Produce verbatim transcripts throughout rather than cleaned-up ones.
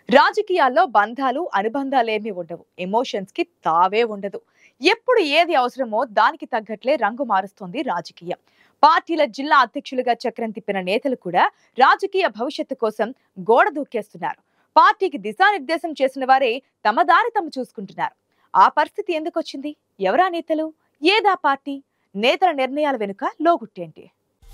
రాజకీయాల్లో బంధాలు అనుబంధాలేమీ ఉండవు. ఎమోషన్స్ కి తావే ఉండదు. ఎప్పుడు ఏది అవసరమో దానికి తగ్గట్లే రంగు మారుస్తోంది రాజకీయం. పార్టీల జిల్లా అధ్యక్షులుగా చక్రం తిప్పిన నేతలు కూడా రాజకీయ భవిష్యత్తు కోసం గోడ దూకేస్తున్నారు. పార్టీకి దిశానిర్దేశం చేసిన వారే తమ దారి తమ చూసుకుంటున్నారు. ఆ పరిస్థితి ఎందుకు వచ్చింది? ఎవరా నేతలు? ఏదా పార్టీ? నేతల నిర్ణయాల వెనుక లోగుట్టేంటి?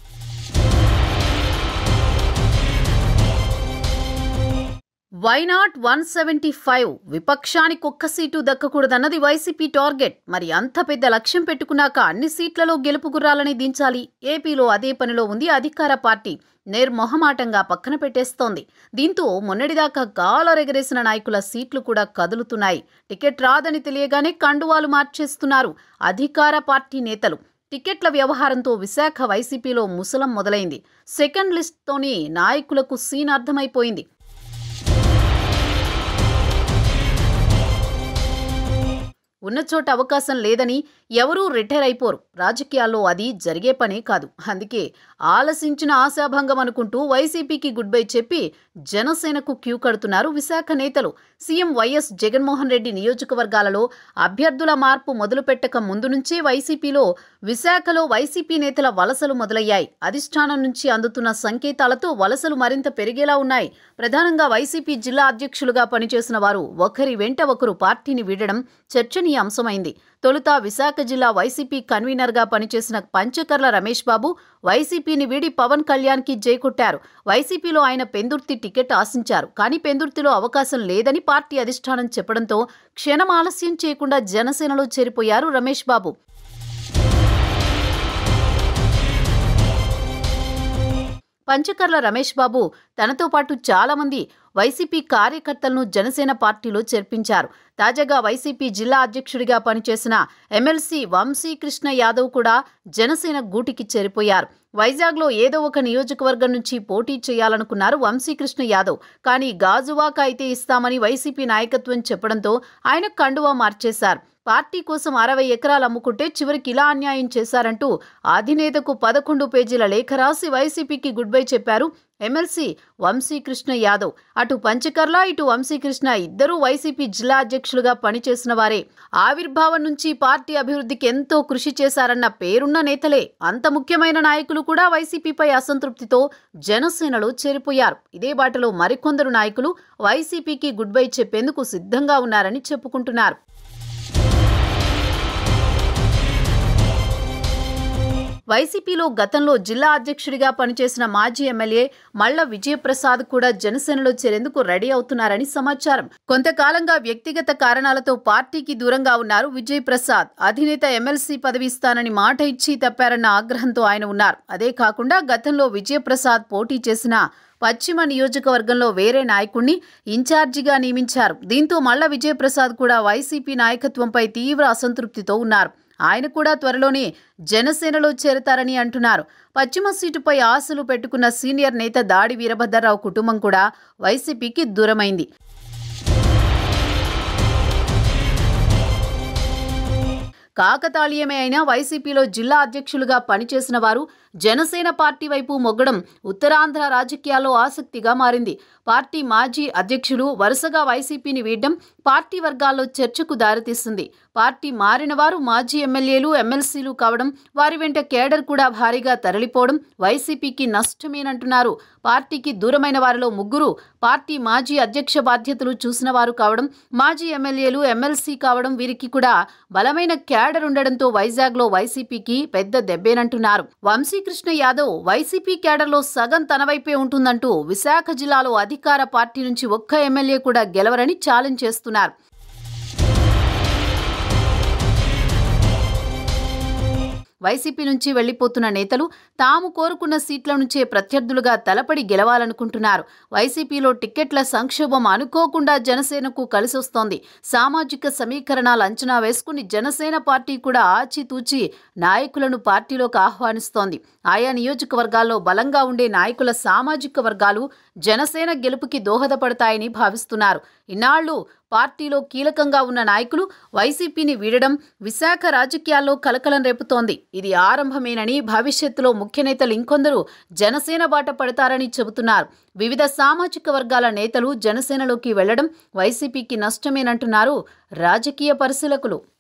వైనాట్ వన్ సెవెంటీ ఫైవ్ విపక్షానికి ఒక్క సీటు దక్కకూడదన్నది వైసీపీ టార్గెట్. మరి అంత పెద్ద లక్ష్యం పెట్టుకున్నాక అన్ని సీట్లలో గెలుపు గుర్రాలని దించాలి. ఏపీలో అదే పనిలో ఉంది అధికార పార్టీ. నిర్మొహమాటంగా పక్కన పెట్టేస్తోంది. దీంతో మొన్నటిదాకా గాలరెగరేసిన నాయకుల సీట్లు కూడా కదులుతున్నాయి. టికెట్ రాదని తెలియగానే కండువాలు మార్చేస్తున్నారు అధికార పార్టీ నేతలు. టికెట్ల వ్యవహారంతో విశాఖ వైసీపీలో ముసలం మొదలైంది. సెకండ్ లిస్ట్తోనే నాయకులకు సీన్ అర్థమైపోయింది. ఉన్నచోట అవకాశం లేదని ఎవరూ రిటైర్ అయిపోరు. రాజకీయాల్లో అది జరిగే పనే కాదు. అందుకే ఆలసించిన ఆశాభంగం అనుకుంటూ వైసీపీకి గుడ్ బై చెప్పి జనసేనకు క్యూ కడుతున్నారు విశాఖ నేతలు. సీఎం వైఎస్ జగన్మోహన్ రెడ్డి నియోజకవర్గాలలో అభ్యర్థుల మార్పు మొదలుపెట్టక ముందు నుంచే వైసీపీలో విశాఖలో వైసీపీ నేతల వలసలు మొదలయ్యాయి. అధిష్టానం నుంచి అందుతున్న సంకేతాలతో వలసలు మరింత పెరిగేలా ఉన్నాయి. ప్రధానంగా వైసీపీ జిల్లా అధ్యక్షులుగా పనిచేసిన వారు ఒకరి వెంట ఒకరు పార్టీని వీడడం చర్చనీయాంశమైంది. తొలుత విశాఖ జిల్లా వైసీపీ కన్వీనర్గా పనిచేసిన పంచకర్ల రమేష్ బాబు వైసీపీని వీడి పవన్ కళ్యాణ్కి జై కొట్టారు. వైసీపీలో ఆయన పెందుర్తి టికెట్ ఆశించారు. కానీ పెందుర్తిలో అవకాశం లేదని పార్టీ అధిష్టానం చెప్పడంతో క్షణం ఆలస్యం చేయకుండా జనసేనలో చేరిపోయారు రమేష్ బాబు. పంచకర్ల రమేష్ బాబు తనతో పాటు చాలా మంది వైసీపీ కార్యకర్తలను జనసేన పార్టీలో చేర్పించారు. తాజాగా వైసీపీ జిల్లా అధ్యక్షుడిగా పనిచేసిన ఎమ్మెల్సీ వంశీకృష్ణ యాదవ్ కూడా జనసేన గూటికి చేరిపోయారు. వైజాగ్లో ఏదో ఒక నియోజకవర్గం నుంచి పోటీ చేయాలనుకున్నారు వంశీకృష్ణ యాదవ్. కానీ గాజువాక అయితే ఇస్తామని వైసీపీ నాయకత్వం చెప్పడంతో ఆయన కండువా మార్చేశారు. పార్టీ కోసం అరవై ఎకరాలు అమ్ముకుంటే చివరికి ఇలా అన్యాయం చేశారంటూ అధినేతకు పదకొండు పేజీల లేఖ రాసి వైసీపీకి గుడ్ బై చెప్పారు ఎమ్మెల్సీ వంశీకృష్ణ యాదవ్. అటు పంచకర్ల ఇటు వంశీకృష్ణ ఇద్దరూ వైసీపీ జిల్లా అధ్యక్షులుగా పనిచేసిన వారే. ఆవిర్భావం నుంచి పార్టీ అభివృద్ధికి ఎంతో కృషి చేశారన్న పేరున్న నేతలే. అంత ముఖ్యమైన నాయకులు కూడా వైసీపీపై అసంతృప్తితో జనసేనలో చేరిపోయారు. ఇదే బాటలో మరికొందరు నాయకులు వైసీపీకి గుడ్ బై చెప్పేందుకు సిద్ధంగా ఉన్నారని చెప్పుకుంటున్నారు. వైసీపీలో గతంలో జిల్లా అధ్యక్షుడిగా పనిచేసిన మాజీ ఎమ్మెల్యే మల్ల విజయప్రసాద్ కూడా జనసేనలో చేరేందుకు రెడీ అవుతున్నారని సమాచారం. కొంతకాలంగా వ్యక్తిగత కారణాలతో పార్టీకి దూరంగా ఉన్నారు విజయప్రసాద్. అధినేత ఎమ్మెల్సీ పదవి ఇస్తానని మాట ఇచ్చి తప్పారన్న ఆగ్రహంతో ఆయన ఉన్నారు. అదే కాకుండా గతంలో విజయప్రసాద్ పోటీ చేసిన పశ్చిమ నియోజకవర్గంలో వేరే నాయకుణ్ణి ఇన్ఛార్జిగా నియమించారు. దీంతో మల్ల విజయప్రసాద్ కూడా వైసీపీ నాయకత్వంపై తీవ్ర అసంతృప్తితో ఉన్నారు. ఆయన కూడా త్వరలోనే జనసేనలో చేరతారని అంటున్నారు. పశ్చిమ సీటుపై ఆశలు పెట్టుకున్న సీనియర్ నేత దాడి వీరభద్రరావు కుటుంబం కూడా వైసీపీకి దూరమైంది. కాకతాళీయమే అయినా వైసీపీలో జిల్లా అధ్యక్షులుగా పనిచేసిన వారు జనసేన పార్టీ వైపు మొగ్గడం ఉత్తరాంధ్ర రాజకీయాల్లో ఆసక్తిగా మారింది. పార్టీ మాజీ అధ్యక్షులు వరుసగా వైసీపీని వీడడం పార్టీ వర్గాల్లో చర్చకు దారితీస్తుంది. పార్టీ మారిన వారు మాజీ ఎమ్మెల్యేలు ఎమ్మెల్సీలు కావడం, వారి వెంట కేడర్ కూడా భారీగా తరలిపోవడం వైసీపీకి నష్టమేనంటున్నారు. పార్టీకి దూరమైన వారిలో ముగ్గురు పార్టీ మాజీ అధ్యక్ష బాధ్యతలు చూసిన వారు కావడం, మాజీ ఎమ్మెల్యేలు ఎమ్మెల్సీ కావడం వీరికి కూడా బలమైన కేడర్ ఉండడంతో వైజాగ్లో వైసీపీకి పెద్ద దెబ్బేనంటున్నారు. వంశీకృష్ణ యాదవ్ వైసీపీ కేడర్లో సగం తన వైపే ఉంటుందంటూ విశాఖ జిల్లాలో అధికార పార్టీ నుంచి ఒక్క ఎమ్మెల్యే కూడా గెలవరని ఛాలెంజ్ చేస్తున్నారు. వైసీపీ నుంచి వెళ్లిపోతున్న నేతలు తాము కోరుకున్న సీట్ల నుంచే ప్రత్యర్థులుగా తలపడి గెలవాలనుకుంటున్నారు. వైసీపీలో టిక్కెట్ల సంక్షోభం అనుకోకుండా జనసేనకు కలిసొస్తోంది. సామాజిక సమీకరణాలు అంచనా వేసుకుని జనసేన పార్టీ కూడా ఆచితూచి నాయకులను పార్టీలోకి ఆహ్వానిస్తోంది. ఆయా నియోజకవర్గాల్లో బలంగా ఉండే నాయకుల సామాజిక వర్గాలు జనసేన గెలుపుకి దోహదపడతాయని భావిస్తున్నారు. ఇన్నాళ్లు పార్టీలో కీలకంగా ఉన్న నాయకులు వైసీపీని వీడడం విశాఖ రాజకీయాల్లో కలకలం రేపుతోంది. ఇది ఆరంభమేనని, భవిష్యత్తులో ముఖ్య నేతలు ఇంకొందరు జనసేన బాట పడతారని చెబుతున్నారు. వివిధ సామాజిక వర్గాల నేతలు జనసేనలోకి వెళ్లడం వైసీపీకి నష్టమేనంటున్నారు రాజకీయ పరిశీలకులు.